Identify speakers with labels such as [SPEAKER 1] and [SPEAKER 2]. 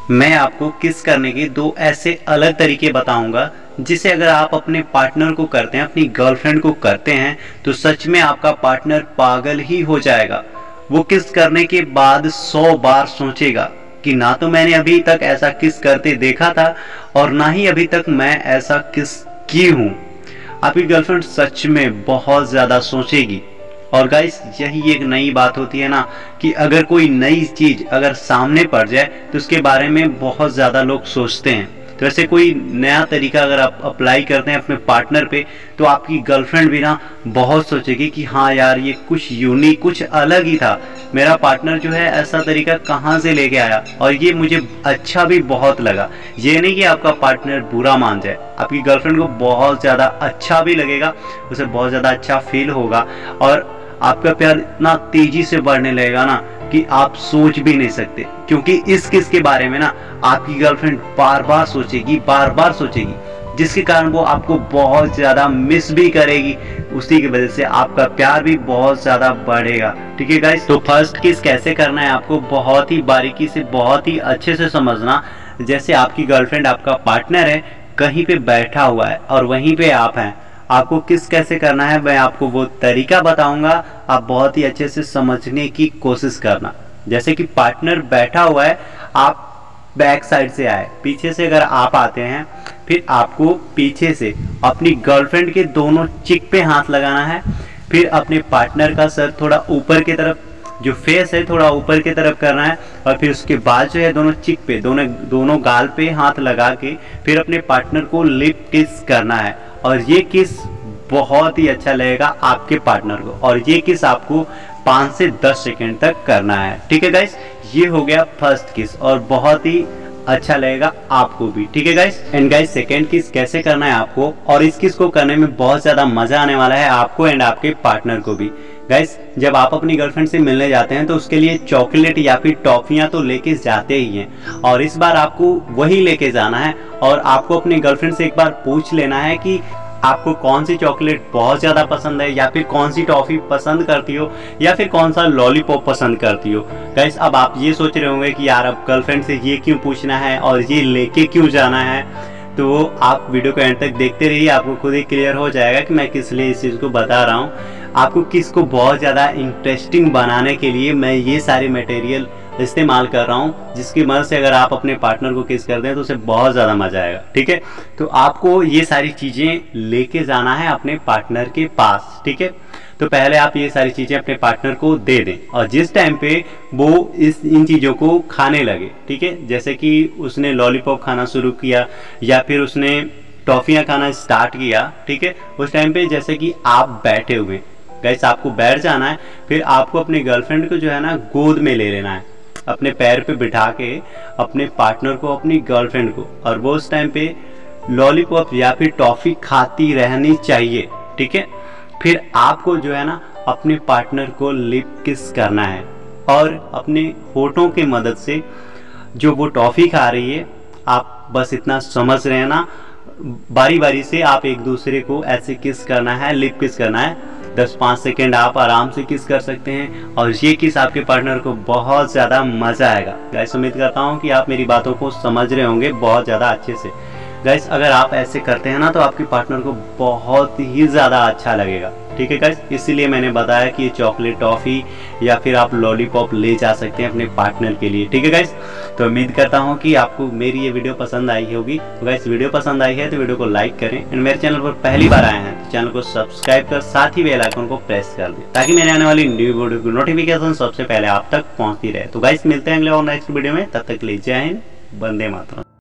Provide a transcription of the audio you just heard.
[SPEAKER 1] मैं आपको किस करने के दो ऐसे अलग तरीके बताऊंगा जिसे अगर आप अपने पार्टनर को करते हैं, अपनी गर्लफ्रेंड को करते हैं, तो सच में आपका पार्टनर पागल ही हो जाएगा। वो किस करने के बाद 100 बार सोचेगा कि ना तो मैंने अभी तक ऐसा किस करते देखा था और ना ही अभी तक मैं ऐसा किस की हूँ। आपकी गर्लफ्रेंड सच में बहुत ज़्यादा सोचेगी। और गाइस, यही एक नई बात होती है ना कि अगर कोई नई चीज़ अगर सामने पड़ जाए तो उसके बारे में बहुत ज़्यादा लोग सोचते हैं। तो ऐसे कोई नया तरीका अगर आप अप्लाई करते हैं अपने पार्टनर पे तो आपकी गर्लफ्रेंड भी ना बहुत सोचेगी कि हाँ यार, ये कुछ यूनिक, कुछ अलग ही था। मेरा पार्टनर जो है ऐसा तरीका कहाँ से लेके आया और ये मुझे अच्छा भी बहुत लगा। ये नहीं कि आपका पार्टनर बुरा मान जाए, आपकी गर्लफ्रेंड को बहुत ज़्यादा अच्छा भी लगेगा, उसे बहुत ज़्यादा अच्छा फील होगा और आपका प्यार इतना तेजी से बढ़ने लगेगा ना कि आप सोच भी नहीं सकते। क्योंकि इस किस के बारे में ना आपकी गर्लफ्रेंड बार बार सोचेगी, जिसके कारण वो आपको बहुत ज़्यादा मिस भी करेगी। उसी की वजह से आपका प्यार भी बहुत ज़्यादा बढ़ेगा। ठीक है गाइस, तो फर्स्ट किस कैसे करना है आपको बहुत ही बारीकी से, बहुत ही अच्छे से समझना। जैसे आपकी गर्लफ्रेंड, आपका पार्टनर है, कहीं पे बैठा हुआ है और वहीं पे आप हैं, आपको किस कैसे करना है मैं आपको वो तरीका बताऊंगा। आप बहुत ही अच्छे से समझने की कोशिश करना। जैसे कि पार्टनर बैठा हुआ है, आप बैक साइड से आए, पीछे से अगर आप आते हैं, फिर आपको पीछे से अपनी गर्लफ्रेंड के दोनों चिक पे हाथ लगाना है। फिर अपने पार्टनर का सर थोड़ा ऊपर की तरफ, जो फेस है थोड़ा ऊपर की तरफ करना है और फिर उसके बाद जो है दोनों चिक पे, दोनों गाल पे हाथ लगा के फिर अपने पार्टनर को लिप किस करना है। और ये किस बहुत ही अच्छा लगेगा आपके पार्टनर को और ये किस आपको 5 से 10 सेकंड तक करना है। ठीक है गाइस, ये हो गया फर्स्ट किस और बहुत ही अच्छा लगेगा आपको भी। ठीक है गाइस, एंड गाइस सेकंड किस कैसे करना है आपको, और इस किस को करने में बहुत ज़्यादा मज़ा आने वाला है आपको एंड आपके पार्टनर को भी। गाइस, जब आप अपनी गर्लफ्रेंड से मिलने जाते हैं तो उसके लिए चॉकलेट या फिर टॉफियां तो लेके जाते ही हैं और इस बार आपको वही लेके जाना है और आपको अपनी गर्लफ्रेंड से एक बार पूछ लेना है कि आपको कौन सी चॉकलेट बहुत ज़्यादा पसंद है, या फिर कौन सी टॉफ़ी पसंद करती हो, या फिर कौन सा लॉलीपॉप पसंद करती हो। गाइस, अब आप ये सोच रहे होंगे कि यार अब गर्लफ्रेंड से ये क्यों पूछना है और ये लेके क्यों जाना है। तो आप वीडियो को एंड तक देखते रहिए, आपको खुद ही क्लियर हो जाएगा कि मैं किस लिए इस चीज़ को बता रहा हूँ। आपको किस को बहुत ज़्यादा इंटरेस्टिंग बनाने के लिए मैं ये सारे मटेरियल इस्तेमाल कर रहा हूँ, जिसकी मदद से अगर आप अपने पार्टनर को किस कर दें तो उसे बहुत ज़्यादा मज़ा आएगा। ठीक है, तो आपको ये सारी चीज़ें लेके जाना है अपने पार्टनर के पास। ठीक है, तो पहले आप ये सारी चीज़ें अपने पार्टनर को दे दें और जिस टाइम पे वो इन चीज़ों को खाने लगे, ठीक है, जैसे कि उसने लॉलीपॉप खाना शुरू किया या फिर उसने टॉफ़ियाँ खाना स्टार्ट किया, ठीक है, उस टाइम पे जैसे कि आप बैठे हुए, गाइस आपको बैठ जाना है। फिर आपको अपनी गर्लफ्रेंड को जो है ना गोद में ले लेना है, अपने पैर पे बिठा के अपने पार्टनर को, अपनी गर्लफ्रेंड को, और वो उस टाइम पे लॉलीपॉप या फिर टॉफ़ी खाती रहनी चाहिए। ठीक है, फिर आपको जो है ना अपने पार्टनर को लिप किस करना है और अपने होठों के मदद से जो वो टॉफ़ी खा रही है, आप बस इतना समझ रहे हैं ना, बारी बारी से आप एक दूसरे को ऐसे किस करना है, लिप किस करना है। 10-5 सेकेंड आप आराम से किस कर सकते हैं और ये किस आपके पार्टनर को बहुत ज़्यादा मज़ा आएगा। गाइस, उम्मीद करता हूँ कि आप मेरी बातों को समझ रहे होंगे बहुत ज़्यादा अच्छे से। गाइस, अगर आप ऐसे करते हैं ना तो आपके पार्टनर को बहुत ही ज़्यादा अच्छा लगेगा। ठीक है गाइस, इसीलिए मैंने बताया कि ये चॉकलेट, टॉफ़ी या फिर आप लॉलीपॉप ले जा सकते हैं अपने पार्टनर के लिए। ठीक है गाइस, तो उम्मीद करता हूँ कि आपको मेरी ये वीडियो पसंद आई होगी। तो गाइस, वीडियो पसंद आई है तो वीडियो को लाइक करें एंड मेरे चैनल पर पहली बार आए हैं तो चैनल को सब्सक्राइब कर साथ ही बेल आइकन को प्रेस कर दें ताकि मेरे आने वाली न्यू वीडियो की नोटिफिकेशन सबसे पहले आप तक पहुँचती रहे। तो गाइस, मिलते हैं अगले और नेक्स्ट वीडियो में, तब तक के लिए जय हिंद, वंदे मातरम।